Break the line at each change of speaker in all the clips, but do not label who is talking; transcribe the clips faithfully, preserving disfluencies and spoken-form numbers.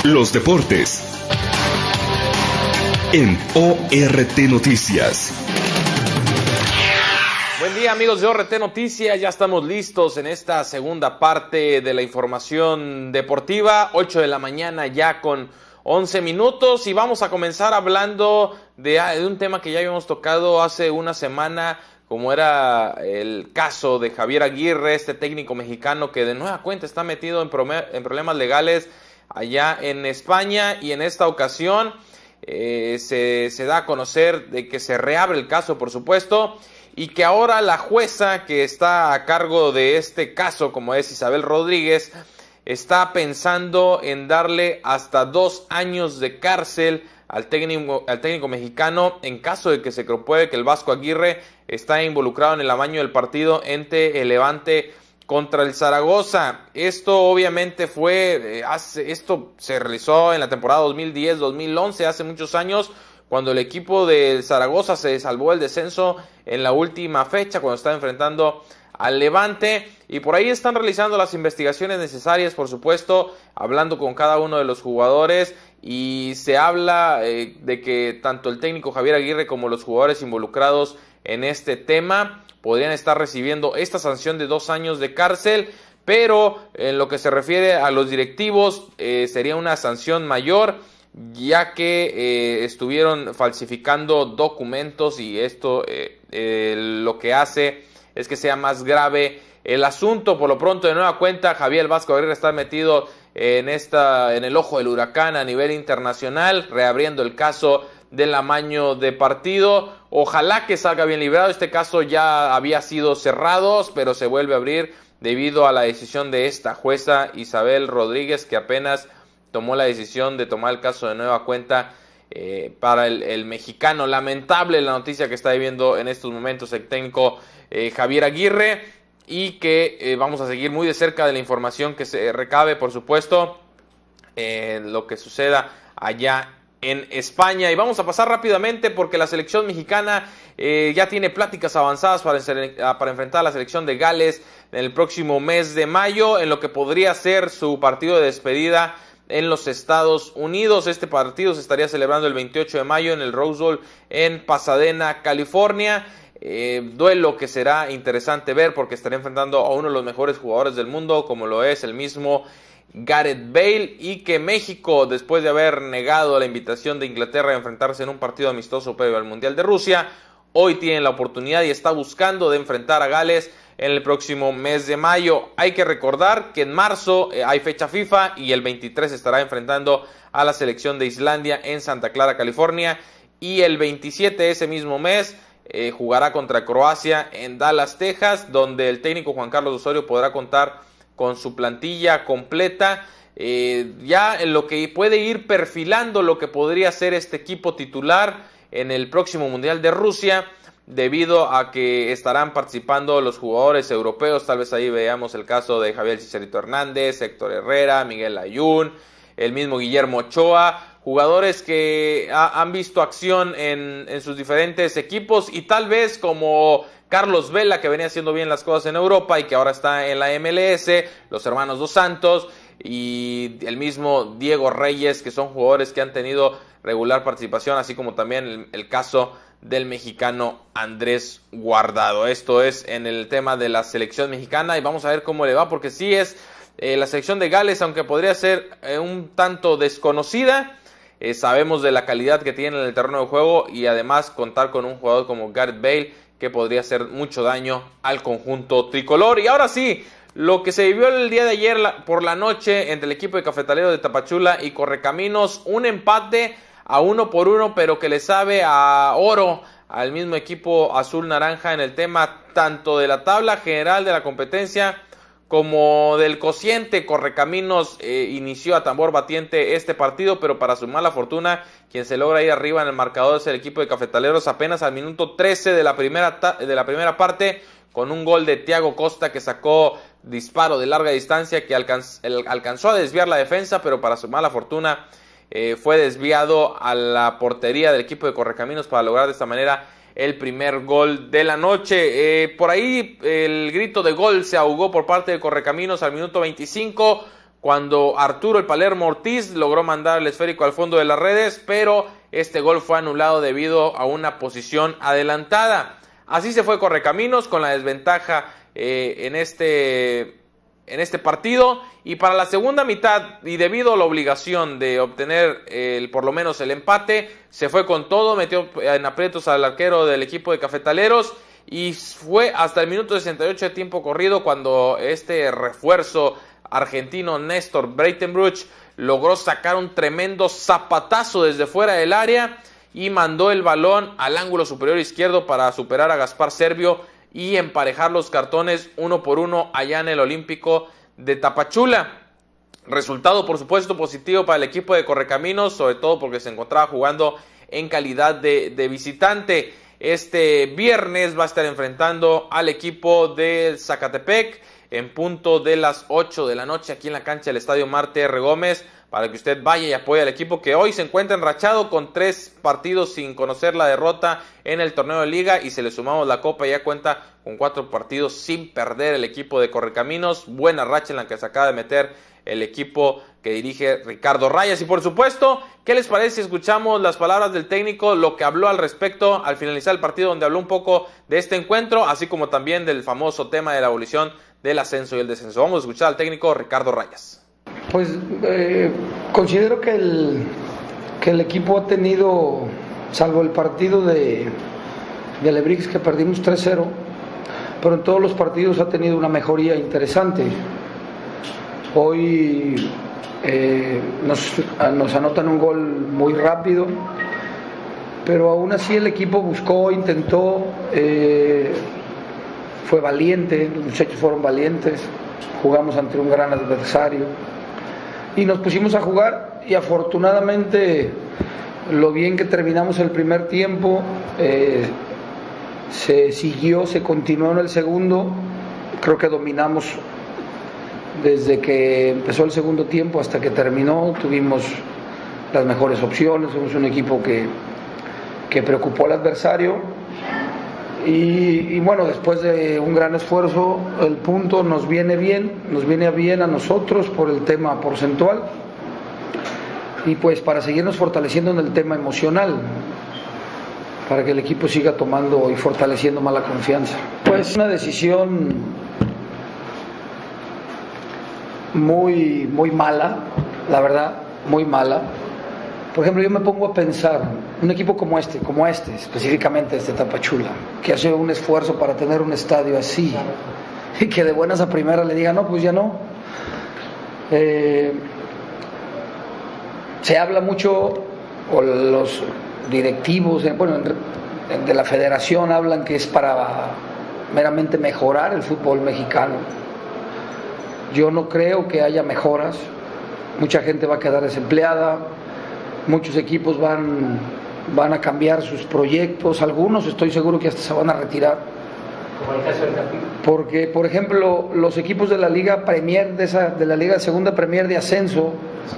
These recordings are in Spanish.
Los deportes en O R T Noticias.
Buen día, amigos de O R T Noticias, ya estamos listos en esta segunda parte de la información deportiva, ocho de la mañana ya con once minutos, y vamos a comenzar hablando de, de un tema que ya habíamos tocado hace una semana, como era el caso de Javier Aguirre, este técnico mexicano que de nueva cuenta está metido en, en problemas legales allá en España, y en esta ocasión eh, se, se da a conocer de que se reabre el caso, por supuesto, y que ahora la jueza que está a cargo de este caso, como es Isabel Rodríguez, está pensando en darle hasta dos años de cárcel al técnico, al técnico mexicano en caso de que se compruebe que el Vasco Aguirre está involucrado en el amaño del partido entre el Levante contra el Zaragoza. Esto obviamente fue, eh, hace, esto se realizó en la temporada dos mil diez dos mil once, hace muchos años, cuando el equipo del Zaragoza se salvó el descenso en la última fecha, cuando estaba enfrentando al Levante, y por ahí están realizando las investigaciones necesarias, por supuesto, hablando con cada uno de los jugadores, y se habla eh, de que tanto el técnico Javier Aguirre como los jugadores involucrados en este tema podrían estar recibiendo esta sanción de dos años de cárcel, pero en lo que se refiere a los directivos eh, sería una sanción mayor, ya que eh, estuvieron falsificando documentos, y esto eh, eh, lo que hace es que sea más grave el asunto. Por lo pronto, de nueva cuenta, Javier Vasco Aguirre está metido en, esta, en el ojo del huracán a nivel internacional, reabriendo el caso del amaño de partido. Ojalá que salga bien librado. Este caso ya había sido cerrado, pero se vuelve a abrir debido a la decisión de esta jueza Isabel Rodríguez, que apenas tomó la decisión de tomar el caso de nueva cuenta eh, para el, el mexicano. Lamentable la noticia que está viviendo en estos momentos el técnico eh, Javier Aguirre, y que eh, vamos a seguir muy de cerca de la información que se recabe, por supuesto, eh, lo que suceda allá en España. Y vamos a pasar rápidamente porque la selección mexicana eh, ya tiene pláticas avanzadas para, para enfrentar a la selección de Gales en el próximo mes de mayo, en lo que podría ser su partido de despedida en los Estados Unidos. Este partido se estaría celebrando el veintiocho de mayo en el Rose Bowl en Pasadena, California. Eh, duelo que será interesante ver porque estará enfrentando a uno de los mejores jugadores del mundo, como lo es el mismo Gareth Bale, y que México, después de haber negado la invitación de Inglaterra a enfrentarse en un partido amistoso previo al Mundial de Rusia, hoy tiene la oportunidad y está buscando de enfrentar a Gales en el próximo mes de mayo. Hay que recordar que en marzo eh, hay fecha FIFA, y el veintitrés estará enfrentando a la selección de Islandia en Santa Clara, California, y el veintisiete ese mismo mes eh, jugará contra Croacia en Dallas, Texas, donde el técnico Juan Carlos Osorio podrá contar con su plantilla completa, eh, ya en lo que puede ir perfilando lo que podría ser este equipo titular en el próximo Mundial de Rusia, debido a que estarán participando los jugadores europeos. Tal vez ahí veamos el caso de Javier Chicharito Hernández, Héctor Herrera, Miguel Layún, el mismo Guillermo Ochoa, jugadores que ha, han visto acción en, en sus diferentes equipos, y tal vez como Carlos Vela, que venía haciendo bien las cosas en Europa y que ahora está en la M L S, los hermanos Dos Santos y el mismo Diego Reyes, que son jugadores que han tenido regular participación, así como también el, el caso del mexicano Andrés Guardado. Esto es en el tema de la selección mexicana, y vamos a ver cómo le va, porque sí es eh, la selección de Gales, aunque podría ser eh, un tanto desconocida, eh, sabemos de la calidad que tiene en el terreno de juego, y además contar con un jugador como Gareth Bale, que podría hacer mucho daño al conjunto tricolor. Y ahora sí, lo que se vivió el día de ayer la, por la noche entre el equipo de Cafetalero de Tapachula y Correcaminos, un empate a uno por uno, pero que le sabe a oro al mismo equipo azul naranja en el tema tanto de la tabla general de la competencia como del cociente. Correcaminos eh, inició a tambor batiente este partido, pero para su mala fortuna, quien se logra ir arriba en el marcador es el equipo de Cafetaleros apenas al minuto trece de la primera, de la primera parte, con un gol de Thiago Costa que sacó disparo de larga distancia que alcanz, el, alcanzó a desviar la defensa, pero para su mala fortuna eh, fue desviado a la portería del equipo de Correcaminos para lograr de esta manera el primer gol de la noche. Eh, por ahí el grito de gol se ahogó por parte de Correcaminos al minuto veinticinco, cuando Arturo el Palermo Ortiz logró mandar el esférico al fondo de las redes, pero este gol fue anulado debido a una posición adelantada. Así se fue Correcaminos con la desventaja eh, en este... en este partido, y para la segunda mitad, y debido a la obligación de obtener el, por lo menos el empate, se fue con todo, metió en aprietos al arquero del equipo de Cafetaleros, y fue hasta el minuto sesenta y ocho de tiempo corrido cuando este refuerzo argentino Néstor Breitenbruch logró sacar un tremendo zapatazo desde fuera del área y mandó el balón al ángulo superior izquierdo para superar a Gaspar Servio y emparejar los cartones uno por uno allá en el Olímpico de Tapachula. Resultado, por supuesto, positivo para el equipo de Correcaminos, sobre todo porque se encontraba jugando en calidad de, de visitante. Este viernes va a estar enfrentando al equipo del Zacatepec en punto de las ocho de la noche aquí en la cancha del Estadio Marte R. Gómez, para que usted vaya y apoye al equipo que hoy se encuentra enrachado con tres partidos sin conocer la derrota en el torneo de liga, y si le sumamos la copa ya cuenta con cuatro partidos sin perder el equipo de Correcaminos. Buena racha en la que se acaba de meter el equipo que dirige Ricardo Rayas. Y por supuesto, ¿qué les parece si escuchamos las palabras del técnico, lo que habló al respecto al finalizar el partido, donde habló un poco de este encuentro, así como también del famoso tema de la abolición del ascenso y el descenso? Vamos a escuchar al técnico Ricardo Rayas.
Pues eh, considero que el, que el equipo ha tenido, salvo el partido de, de Alebrix que perdimos tres cero, pero en todos los partidos ha tenido una mejoría interesante. Hoy eh, nos, nos anotan un gol muy rápido, pero aún así el equipo buscó, intentó, eh, fue valiente, los muchachos fueron valientes, jugamos ante un gran adversario y nos pusimos a jugar, y afortunadamente lo bien que terminamos el primer tiempo eh, se siguió, se continuó en el segundo. Creo que dominamos desde que empezó el segundo tiempo hasta que terminó, tuvimos las mejores opciones, somos un equipo que, que preocupó al adversario. Y, y bueno, después de un gran esfuerzo, el punto nos viene bien, nos viene bien a nosotros por el tema porcentual y pues para seguirnos fortaleciendo en el tema emocional, para que el equipo siga tomando y fortaleciendo más la confianza. Pues una decisión muy, muy mala, la verdad, muy mala. Por ejemplo, yo me pongo a pensar, un equipo como este, como este, específicamente este Tapachula, que hace un esfuerzo para tener un estadio así, y que de buenas a primeras le diga, no, pues ya no. Eh, se habla mucho, o los directivos, bueno, de la federación hablan que es para meramente mejorar el fútbol mexicano. Yo no creo que haya mejoras, mucha gente va a quedar desempleada, muchos equipos van, van a cambiar sus proyectos, algunos estoy seguro que hasta se van a retirar. Como el caso del Tampico. Porque, por ejemplo, los equipos de la Liga Premier, de, esa, de la Liga Segunda Premier de Ascenso,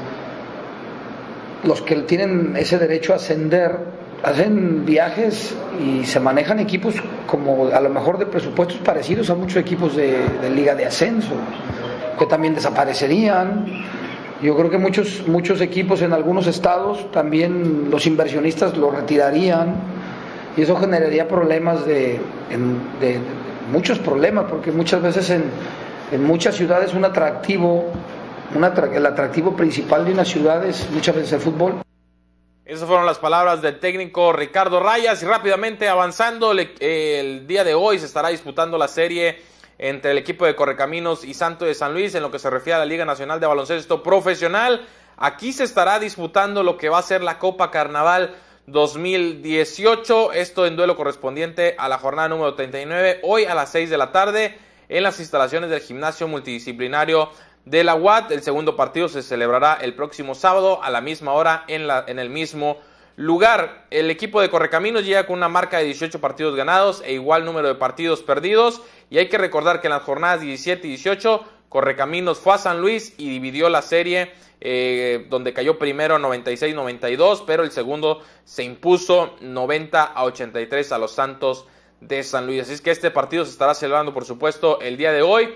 los que tienen ese derecho a ascender, hacen viajes y se manejan equipos como a lo mejor de presupuestos parecidos a muchos equipos de, de Liga de Ascenso, que también desaparecerían. Yo creo que muchos, muchos equipos en algunos estados también los inversionistas lo retirarían, y eso generaría problemas de, de, de muchos problemas, porque muchas veces en, en muchas ciudades un atractivo, un atractivo, el atractivo principal de una ciudad es muchas veces el fútbol.
Esas fueron las palabras del técnico Ricardo Rayas. Y rápidamente avanzando, el día de hoy se estará disputando la serie entre el equipo de Correcaminos y Santo de San Luis en lo que se refiere a la Liga Nacional de Baloncesto Profesional. Aquí se estará disputando lo que va a ser la Copa Carnaval dos mil dieciocho, esto en duelo correspondiente a la jornada número treinta y nueve, hoy a las seis de la tarde en las instalaciones del Gimnasio Multidisciplinario de la U A T. El segundo partido se celebrará el próximo sábado a la misma hora en, la, en el mismo lugar. El equipo de Correcaminos llega con una marca de dieciocho partidos ganados e igual número de partidos perdidos, y hay que recordar que en las jornadas diecisiete y dieciocho Correcaminos fue a San Luis y dividió la serie, eh, donde cayó primero noventa y seis noventa y dos, pero el segundo se impuso noventa a ochenta y tres a los Santos de San Luis. Así es que este partido se estará celebrando, por supuesto, el día de hoy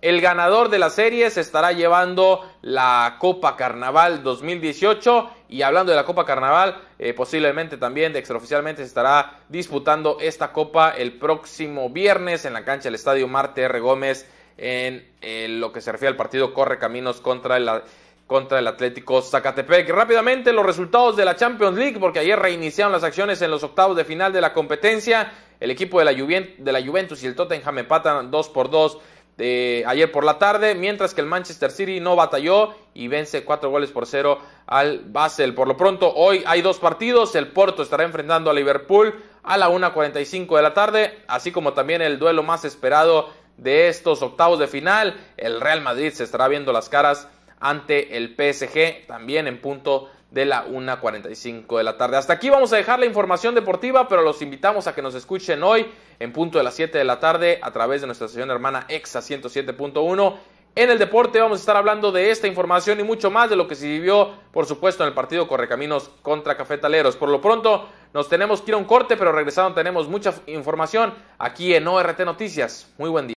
el ganador de la serie se estará llevando la Copa Carnaval dos mil dieciocho. Y hablando de la Copa Carnaval, eh, posiblemente también, de extraoficialmente, se estará disputando esta copa el próximo viernes en la cancha del Estadio Marte R. Gómez, en eh, lo que se refiere al partido Correcaminos contra el, contra el Atlético Zacatepec. Rápidamente los resultados de la Champions League, porque ayer reiniciaron las acciones en los octavos de final de la competencia. El equipo de la, Juven, de la Juventus y el Tottenham empatan dos por dos de ayer por la tarde, mientras que el Manchester City no batalló y vence cuatro goles por cero al Basel. Por lo pronto, hoy hay dos partidos. El Porto estará enfrentando a Liverpool a la una cuarenta y cinco de la tarde, así como también el duelo más esperado de estos octavos de final. El Real Madrid se estará viendo las caras ante el P S G, también en punto de la una cuarenta y cinco de la tarde. Hasta aquí vamos a dejar la información deportiva, pero los invitamos a que nos escuchen hoy en punto de las siete de la tarde a través de nuestra estación hermana Exa ciento siete punto uno. En el deporte vamos a estar hablando de esta información y mucho más de lo que se vivió, por supuesto, en el partido Correcaminos contra Cafetaleros. Por lo pronto, nos tenemos que ir a un corte, pero regresando tenemos mucha información aquí en O R T Noticias. Muy buen día.